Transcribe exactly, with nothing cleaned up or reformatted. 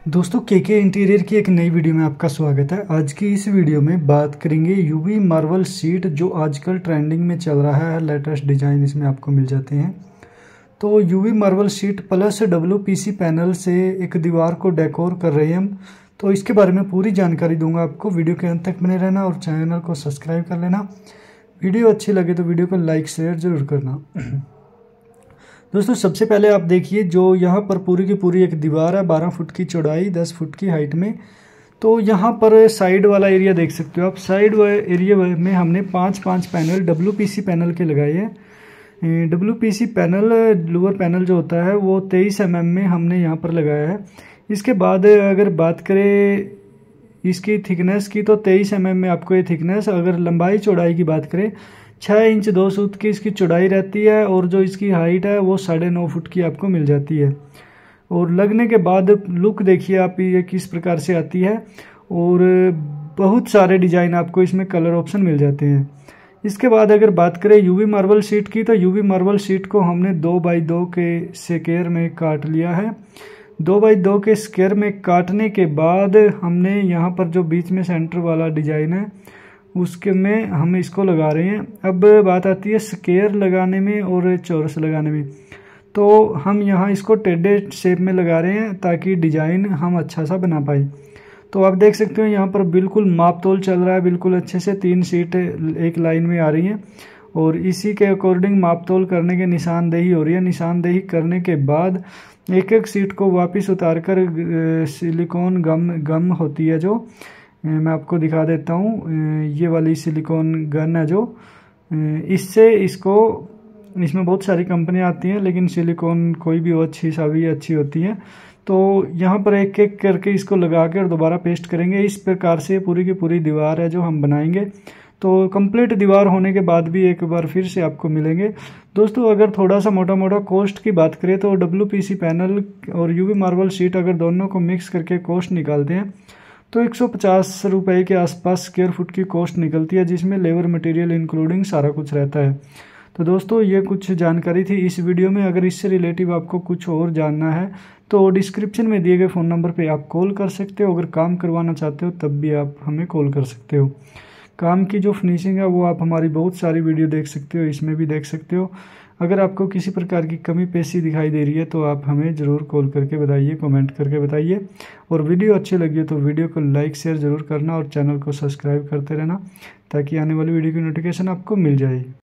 दोस्तों के के इंटीरियर की एक नई वीडियो में आपका स्वागत है। आज की इस वीडियो में बात करेंगे यूवी मार्बल शीट जो आजकल ट्रेंडिंग में चल रहा है। लेटेस्ट डिज़ाइन इसमें आपको मिल जाते हैं। तो UV marble sheet plus WPC panel से एक दीवार को डेकोर कर रहे हैं हम। तो इसके बारे में पूरी जानकारी दूंगा आपको। वीडियो के अंत तक बने रहना और चैनल को सब्सक्राइब कर लेना। वीडियो अच्छी लगे तो वीडियो को लाइक शेयर ज़रूर करना। दोस्तों सबसे पहले आप देखिए जो यहाँ पर पूरी की पूरी एक दीवार है, बारह फुट की चौड़ाई, दस फुट की हाइट में। तो यहाँ पर साइड वाला एरिया देख सकते हो आप। साइड एरिया में हमने पांच पांच पैनल डब्ल्यूपीसी पैनल के लगाए हैं। डब्ल्यूपीसी पैनल लोअर पैनल जो होता है वो तेईस एम एम में हमने यहाँ पर लगाया है। इसके बाद अगर बात करें इसकी थिकनेस की तो तेईस एम एम में आपको ये थिकनेस, अगर लंबाई चौड़ाई की बात करें छः इंच दो सूत की इसकी चौड़ाई रहती है और जो इसकी हाइट है वो साढ़े नौ फुट की आपको मिल जाती है। और लगने के बाद लुक देखिए आप ये किस प्रकार से आती है। और बहुत सारे डिज़ाइन आपको इसमें कलर ऑप्शन मिल जाते हैं। इसके बाद अगर बात करें यूवी मार्बल शीट की तो यूवी मार्बल शीट को हमने दो बाई दो के स्क्वायर में काट लिया है। दो बाई दो के स्क्वायर में काटने के बाद हमने यहाँ पर जो बीच में सेंटर वाला डिज़ाइन है उसके में हम इसको लगा रहे हैं। अब बात आती है स्क्वायर लगाने में और चौरस लगाने में। तो हम यहाँ इसको टेढ़े शेप में लगा रहे हैं ताकि डिज़ाइन हम अच्छा सा बना पाए। तो आप देख सकते हो यहाँ पर बिल्कुल माप तोल चल रहा है, बिल्कुल अच्छे से तीन सीट एक लाइन में आ रही हैं और इसी के अकॉर्डिंग माप तोल करने के निशानदेही हो रही है। निशानदेही करने के बाद एक एक सीट को वापस उतार कर सिलिकॉन गम गम होती है जो मैं आपको दिखा देता हूँ। ये वाली सिलिकॉन गन है जो इससे इसको, इसमें बहुत सारी कंपनियाँ आती हैं लेकिन सिलिकॉन कोई भी हो अच्छी सा भी अच्छी होती है। तो यहाँ पर एक एक करके इसको लगा कर दोबारा पेस्ट करेंगे। इस प्रकार से पूरी की पूरी दीवार है जो हम बनाएंगे। तो कंप्लीट दीवार होने के बाद भी एक बार फिर से आपको मिलेंगे। दोस्तों अगर थोड़ा सा मोटा मोटा कॉस्ट की बात करें तो डब्ल्यूपीसी पैनल और यूवी मार्बल शीट अगर दोनों को मिक्स करके कॉस्ट निकालते हैं तो एक सौ पचास रुपये के आसपास स्क्वायर फुट की कॉस्ट निकलती है, जिसमें लेबर मटेरियल इंक्लूडिंग सारा कुछ रहता है। तो दोस्तों ये कुछ जानकारी थी इस वीडियो में। अगर इससे रिलेटिव आपको कुछ और जानना है तो डिस्क्रिप्शन में दिए गए फ़ोन नंबर पे आप कॉल कर सकते हो। अगर काम करवाना चाहते हो तब भी आप हमें कॉल कर सकते हो। काम की जो फिनिशिंग है वो आप हमारी बहुत सारी वीडियो देख सकते हो, इसमें भी देख सकते हो। अगर आपको किसी प्रकार की कमी पेशी दिखाई दे रही है तो आप हमें ज़रूर कॉल करके बताइए, कमेंट करके बताइए। और वीडियो अच्छी लगी हो तो वीडियो को लाइक शेयर ज़रूर करना और चैनल को सब्सक्राइब करते रहना ताकि आने वाली वीडियो की नोटिफिकेशन आपको मिल जाए।